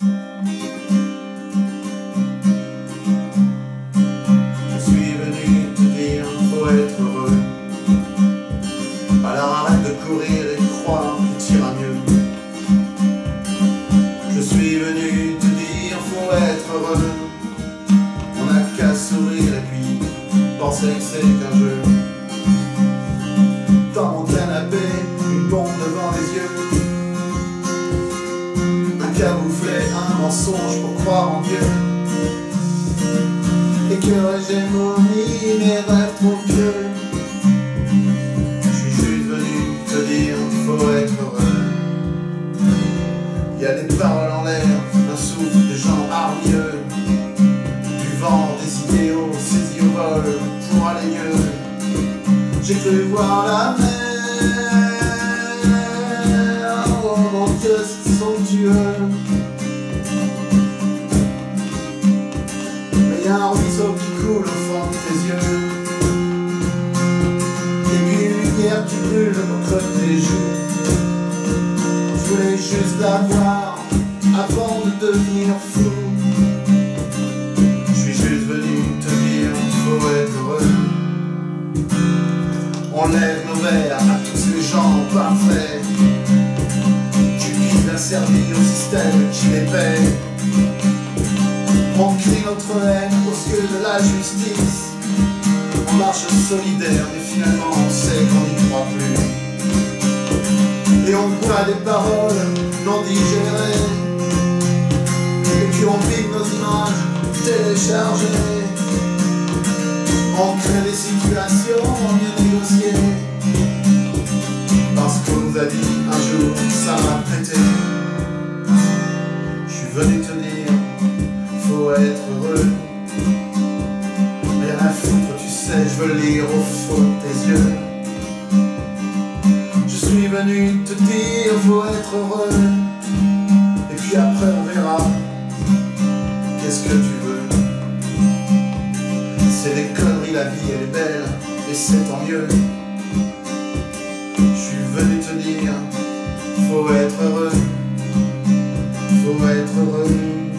Je suis venu te dire, faut être heureux. Alors arrête de courir et croire que tu iras mieux. Je suis venu te dire, faut être heureux. On n'a qu'à sourire et puis penser que c'est qu'un jeu. Dans mon canapé, une bombe devant les yeux, un camouflet, un mensonge pour croire en Dieu. Et que hégémonie, mes rêves trop pieux. Je suis juste venu te dire, faut être heureux. Il y a des paroles en l'air, un souffle, des gens hargneux, du vent, des idéaux saisis au vol pour aller mieux. J'ai cru voir la mer, oh mon Dieu c'est somptueux. Mais y a un ruisseau qui coule au fond de tes yeux, et puis une lumière qui brûle au creux de tes joues. Je voulais juste la voir avant de devenir fou. Je suis juste venu te dire, faut être heureux. On lève nos verres à tous ces gens parfaits qui vivent asservis au système qui les paie. On crie notre haine aux yeux de la justice. On marche solidaire mais finalement on sait qu'on n'y croit plus. Et on boit des paroles non digérées, et puis on vive nos images téléchargées. On crée des situations mieux négociées, parce qu'on nous a dit un jour ça va péter. Je suis venu te dire, faut être heureux. Rien à foutre, tu sais, je veux lire au fond de tes yeux. Je suis venu te dire, faut être heureux. Et puis après on verra, qu'est-ce que tu veux. C'est des conneries, la vie elle est belle, et c'est tant mieux. Je suis venu te dire, faut être heureux, faut être heureux.